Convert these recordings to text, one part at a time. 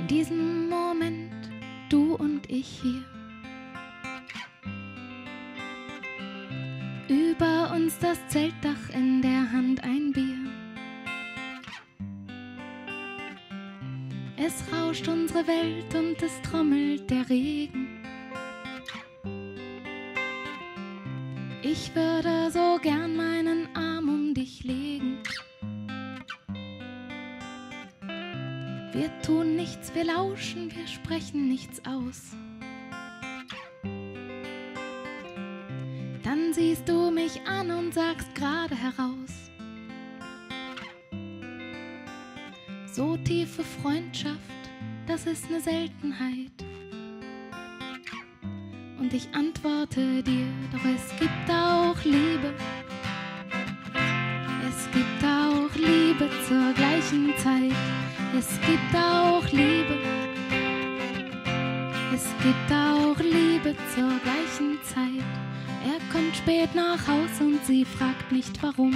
diesem Moment, du und ich hier. Über uns das Zeltdach, in der Hand ein Bier. Es rauscht unsere Welt und es trommelt der Regen. Ich würde so gern meinen Arm um dich legen. Wir tun nichts, wir lauschen, wir sprechen nichts aus. Dann siehst du mich an und sagst gerade heraus: So tiefe Freundschaft, das ist ne Seltenheit. Und ich antworte dir, doch es gibt auch Liebe. Es gibt auch Liebe zur gleichen Zeit. Es gibt auch Liebe. Es gibt auch Liebe zur gleichen Zeit. Er kommt spät nach Haus und sie fragt nicht warum.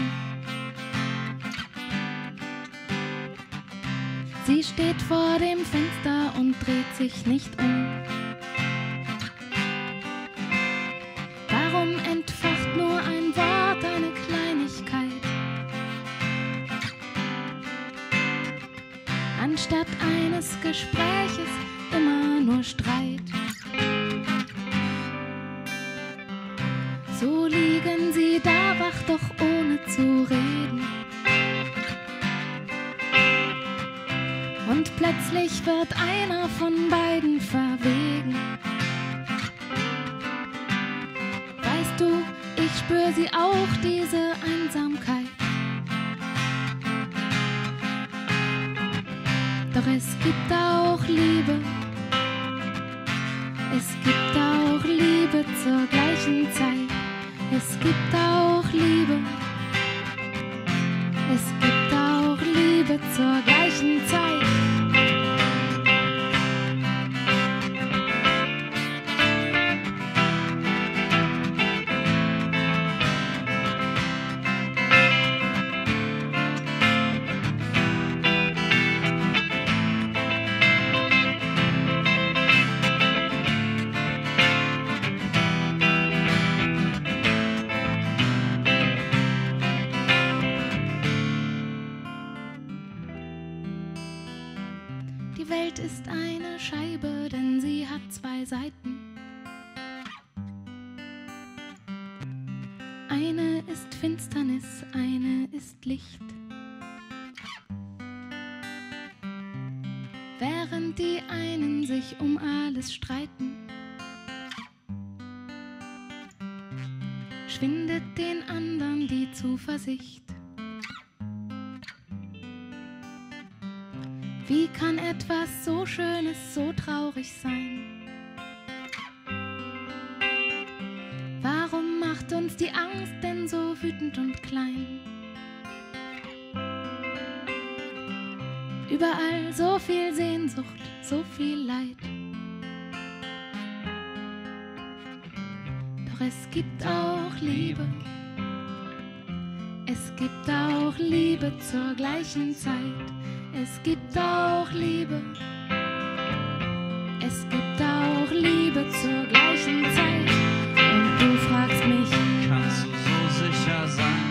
Sie steht vor dem Fenster und dreht sich nicht um. Warum entfacht nur ein Wort eine Kleinigkeit, anstatt eines Gespräches immer nur Streit? So liegen sie da wach, doch ohne zu reden. Und plötzlich wird einer von beiden verwegen. Weißt du, ich spür sie auch, diese Einsamkeit. Doch es gibt auch Liebe. Es gibt auch Liebe zur gleichen Zeit. Es gibt auch Liebe. Es gibt auch Liebe zur gleichen Zeit. Die Welt ist eine Scheibe, denn sie hat zwei Seiten. Eine ist Finsternis, eine ist Licht. Während die einen sich um alles streiten, schwindet den anderen die Zuversicht. Wie kann etwas so Schönes so traurig sein? Warum macht uns die Angst denn so wütend und klein? Überall so viel Sehnsucht, so viel Leid. Doch es gibt auch Liebe. Es gibt auch Liebe zur gleichen Zeit. Es gibt auch Liebe. Es gibt auch Liebe zur gleichen Zeit. Und du fragst mich, kannst du so sicher sein?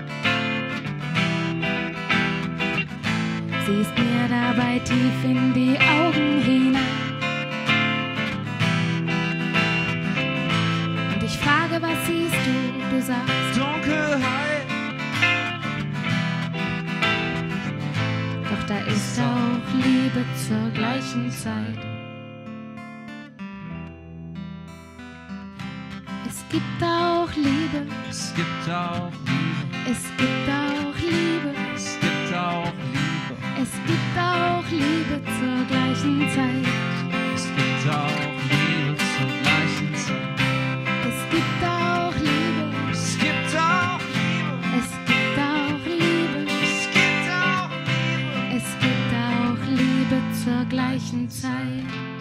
Siehst mir dabei tief in die Augen hinein. Und ich frage, was siehst du? Du sagst Dunkelheit. Doch da ist auch Liebe zur gleichen Zeit. Es gibt auch Liebe. Es gibt auch Liebe. Es gibt auch Liebe. Es gibt auch Liebe. Es gibt auch Liebe zur gleichen Zeit. Es gibt auch Liebe zur gleichen Zeit. Es gibt auch Liebe. Es gibt auch Liebe. Es gibt auch Liebe. Es gibt auch Liebe. Es gibt auch Liebe zur gleichen Zeit.